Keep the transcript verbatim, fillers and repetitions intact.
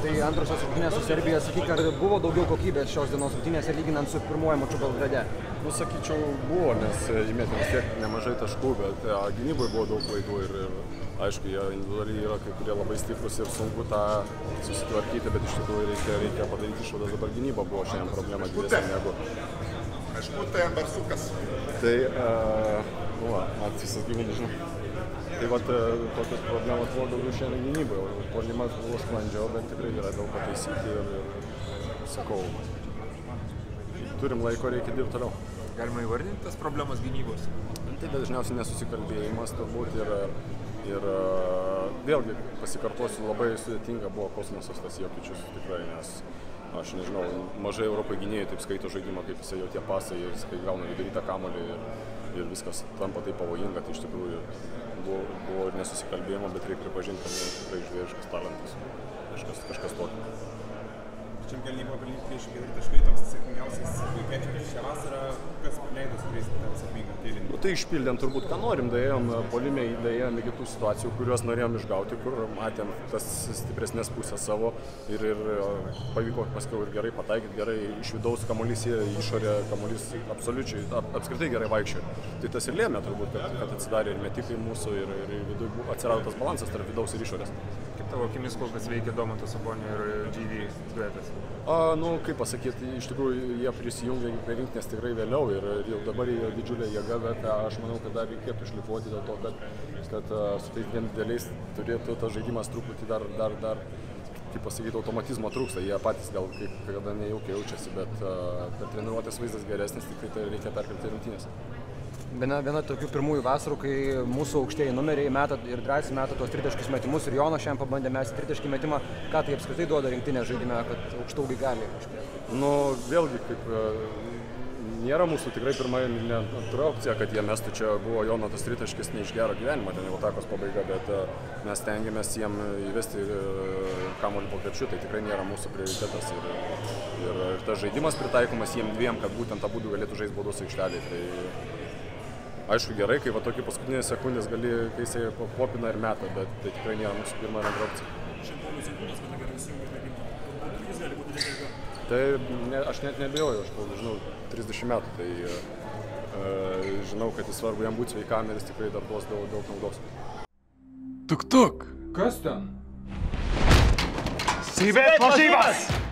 Tai antrosios rungtynės su Serbija, sakyk, ar buvo daugiau kokybės šios dienos rungtynėse lyginant su pirmuoju maču Belgrade? Nu, sakyčiau, buvo, nes įmėtė vis tiek nemažai taškų, bet ja, gynyboje buvo daug klaidų ir, ir aišku, jie individualiai yra kai kurie labai stiprus ir sunku tą susitvarkyti, bet iš tikrųjų reikia, reikia padaryti išvadas. Dabar gynyba buvo šiandien problema didesnė negu. Aišku, barsukas. Tai, uh, nu, man visas gyvūnų žinau. Tai vat, tokios problemos buvo daugiau šiandien gynyboje. Puolimas buvo sklandžiau, bet tikrai yra daug pataisyti ir, ir sakau, turim laiko, reikia dirbti toliau. Galima įvardinti tas problemas gynybos? Tai dažniausiai nesusikalbėjimas turbūt ir, ir vėlgi pasikartosiu, labai sudėtinga buvo kosmosas tas Jokičius tikrai, nes aš nežinau, mažai Europai gynėjai taip skaito žaidimą, kaip jisai jau tie pasai ir kai gauna vidurytą kamuolį ir, ir viskas tampa taip pavojinga, tai iš tikrųjų buvo, buvo ir nesusikalbėjimo, bet reikia pripažinti, kad nu, tikrai žvėriškas talentas, kažkas, kažkas tokio. Šiam kėlinį buvo pelnyti dvidešimt keturi taškai, toks sėkmingiausias ketvirtis šią vasarą, kas leido sugrįžti tą sėkmingą kėlinį? Nu, tai išpildėm turbūt, ką norim, daėjom puolime, daėjom iki tų situacijų, kuriuos norėjom išgauti, kur matėm tas stipresnės pusės savo ir, ir pavyko paskiau ir gerai pataikyti, gerai iš vidaus kamuolys į išorę, kamuolys absoliučiai, ap, apskritai gerai vaikščiojo. Tai tas ir lėmė turbūt, kad, kad atsidarė ir metikai mūsų ir, ir viduje atsirado tas balansas tarp vidaus ir išorės. Kaip tavo akimis kol kas veikia Domanto Sabonio ir G V duetas? A, nu, kaip pasakyti, iš tikrųjų jie prisijungė prie rinktinės tikrai vėliau ir, ir jau dabar jie didžiulė jėga, bet aš manau, kad dar reikėtų šlifuoti dėl to, kad, kad su tais dviem dideliais turėtų tas žaidimas truputį dar, dar, dar, kaip pasakyti, automatizmo trūksta. Jie patys gal kaip kada nejaukiai jaučiasi, bet per treniruotės vaizdas geresnis, tik tai reikia perkelti rungtynės. Viena, viena tokių pirmųjų vasarų, kai mūsų aukštieji numeriai meta ir drąsiai meta tuos tritaškius metimus ir Jonas šiandien pabandė mesti tritaškį metimą. Ką tai apskritai duoda rinktinės žaidime, kad aukštaugiai gali išplėsti? Nu, vėlgi, kaip nėra mūsų tikrai pirma antra opcija, kad jie mestų. Čia buvo Jono tas tritaškis ne iš gero gyvenimo, ten jau atakos pabaiga, bet mes stengiamės jiem įvesti kamuolį po krepšiu, tai tikrai nėra mūsų prioritetas. Ir, ir, ir tas žaidimas pritaikomas jiem dviem, kad būtent abudu galėtų žaisti baudos aikštelėje. Tai, aišku, gerai, kai va tokie paskutinės sekundės gali, kai jisai popina ir meta, bet tai tikrai nėra mūsų pirma ir antra opcija. Tai ne, aš net nebejoju, aš žinau, trisdešimt metų, tai e, žinau, kad jis svarbu jam būti sveikam ir jis tikrai dar duos daug, daug naudos. Tuk tuk! Kas ten? Sivėt varžybas!